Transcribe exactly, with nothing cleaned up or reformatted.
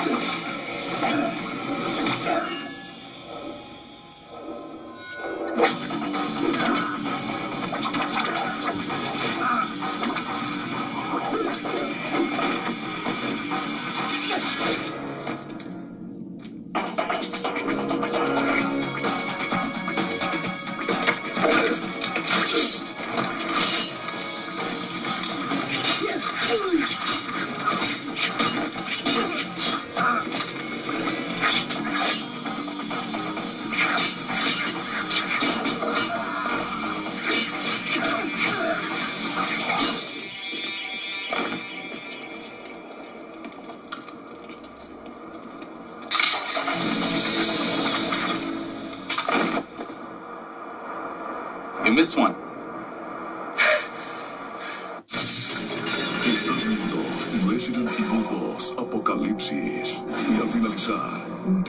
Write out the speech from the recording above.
You missed one. Estás viendo Resident Evil dos Apocalipsis. Y al finalizar, un